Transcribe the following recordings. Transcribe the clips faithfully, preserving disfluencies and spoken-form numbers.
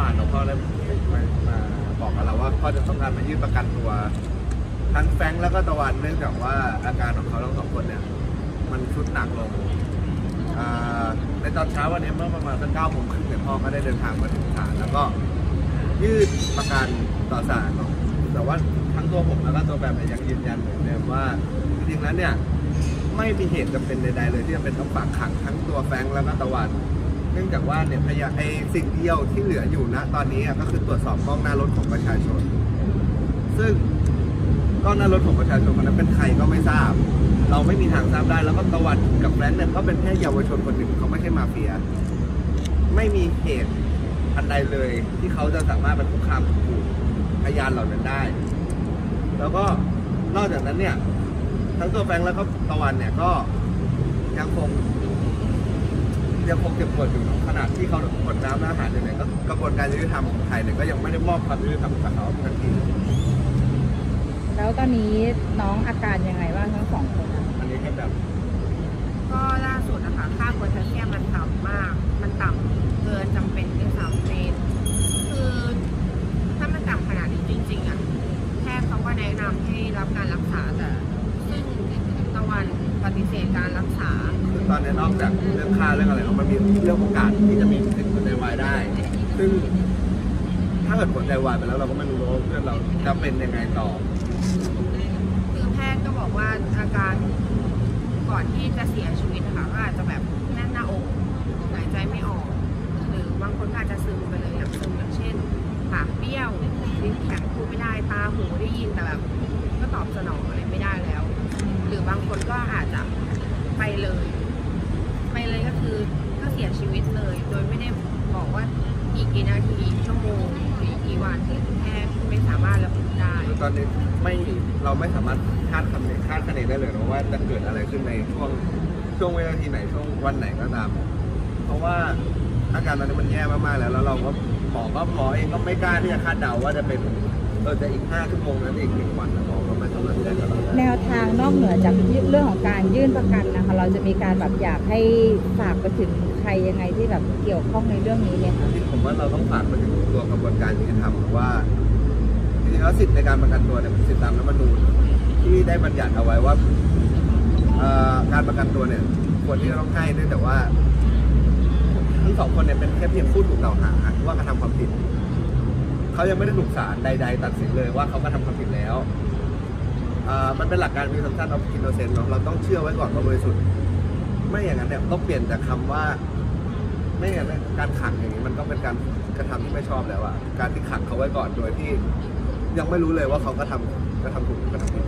านของพ่อได้มามาบอกกับเราว่าพ่อจะต้องการมายื่นประกันตัวทั้งแฟรงค์แล้วก็ตะวันเนื่องจากว่าอาการของเขาทั้งสองคนเนี่ยมันทรุดหนักลงในตอนเช้าวันนี้เมื่อประมาณสักเก้าโมงครึ่งเนี่ยพ่อก็ได้เดินทางมาถึงศาลแล้วก็ยื่นประกันต่อศาลแต่ว่าทั้งตัวผมแล้วก็ตัวแบบยังยืนยันเหมือนเดิมว่าจริงๆแล้วเนี่ยไม่มีเหตุจำเป็นใดๆเลยที่จะเป็นต้องฝากขังทั้งตัวแฟรงค์แล้วก็ตะวันเนื่องจากว่าเนี่ยพยาไอสิ่งเดียวที่เหลืออยู่นะตอนนี้ก็คือตรวจสอบกล้องหน้ารถของประชาชนซึ่งกล้องหน้ารถของประชาชนคนนั้นเป็นใครก็ไม่ทราบเราไม่มีทางทราบได้แล้วก็ตะวันกับแฟรงค์เนี่ยก็เป็นแค่เยาวชนคนหนึ่งเขาไม่ใช่มาเฟียไม่มีเหตุอันใดเลยที่เขาจะสามารถเป็นผู้ค้ำผู้พยานเหล่านั้นได้แล้วก็นอกจากนั้นเนี่ยทั้งตัวแฟรงค์แล้วก็ตะวันเนี่ยก็ยังคงยังคงเจ็บปวดอยู่ขนาดที่เขากดน้ำอาหารอยู่เนี่ยก็กระบวนการยุติธรรมของไทยเนี่ยก็ยังไม่ได้มอบความยุติธรรมกับเขาทันทีแล้วตอนนี้น้องอาการยังไงบ้างทั้งสองคนอันนี้ก็แบบก็ล่าสุดนะคะค่าโพแทสเซียมมันต่ำมากมันต่ำเกินจำเป็นด้วยซ้ำเมตรคือถ้ามันต่ำขนาดนี้จริงๆอ่ะแพทย์เขาก็แนะนำให้รับการรักษาแต่ซึ่งตะวันปฏิเสธการรักษาคือตอนนี้นอกจากเรื่องค่าเรื่องอะไรมันมีเรื่องโอกาสที่จะมีติดหัวใจวายได้ซึ่งถ้าเกิดหัวใจวายไปแล้วเราก็ไม่รู้ว่าเพื่อนเราจะเป็นยังไงต่อคือแพทย์ก็บอกว่าอาการก่อนที่จะเสียชีวิตนะคะก็อาจจะแบบแน่นหน้าอกหายใจไม่ออกหรือบางคนอาจจะซึมไปเลยอย่างซึมอย่างเช่นปากเบี้ยวลิ้นแข็งพูดไม่ได้ตาหูได้ยินแต่แบบก็ตอบสนองอะไรไม่ได้แล้วหรือบางคนก็อาจจะไปเลยไปเลยก็คือก็เสียชีวิตเลยโดยไม่ได้บอกว่าอีกกี่นาทีชั่วโมงหรือกี่วันที่แพทย์ไม่สามารถระบุได้ตอนนี้ไม่เราไม่สามารถคาดคะเนคาดคะเนได้เลยนะว่าจะเกิดอะไรขึ้นในช่วงช่วงเวลาที่ไหนช่วงวันไหนก็ตามเพราะว่าอาการตอนนี้มันแย่มากๆแล้วแล้วเราก็หมอก็หมอเองก็ไม่กล้าที่จะคาดเดาว่าจะเป็นเราจะอีกห้าชั่วโมงนั้นอีกหนึ่งวันนะหมอก็ไม่สามารถที่จะได้แนวทางนอกเหนือจากเรื่องของการยื่นประกันนะคะเราจะมีการแบบอยากให้ฝากไปถึงใครยังไงที่แบบเกี่ยวข้องในเรื่องนี้เนี่ยค่ะที่ผมว่าเราต้องฝากไปถึงตัวกระบวนการยุติธรรมว่าจริงๆแล้วสิทธิในการประกันตัวเนี่ยเป็นสิทธิตามรัฐธรรมนูญที่ได้บัญญัติเอาไว้ว่าการประกันตัวเนี่ยควรที่จะต้องให้เนื่องจากว่าทั้งสองคนเนี่ยเป็นแค่เพียงผู้ถูกกล่าวหาว่ากระทำความผิดเขายังไม่ได้ถูกศาลใดๆตัดสินเลยว่าเขากระทำความผิดแล้วมันเป็นหลักการมีสัมพันธ์ of innocence เนาะเราต้องเชื่อไว้ก่อนว่าบริสุทธิ์ไม่อย่างนั้นเนี่ยต้องเปลี่ยนจากคำว่าไม่อย่างนั้นการขังอย่างนี้มันก็เป็นการกระทำที่ไม่ชอบแล้วอะการที่ขังเขาไว้ก่อนโดยที่ยังไม่รู้เลยว่าเขาก็ทำกระทำถูกกระทำผิด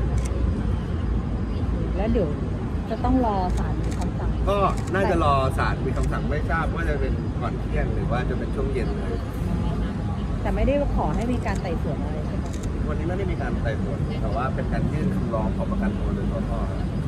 แล้วเดี๋ยวจะต้องรอศาลมีคำสั่งก็น่าจะรอศาลมีคำสั่งไม่ทราบว่าจะเป็นก่อนเที่ยงหรือว่าจะเป็นช่วงเย็นเลยแต่ไม่ได้ขอให้มีการไต่สวนอะไรใช่ไหมวันนี้ไม่ได้มีการไต่สวนแต่ว่าเป็นการยื่นคำร้องขอประกันตัวโดยตัวพ่อ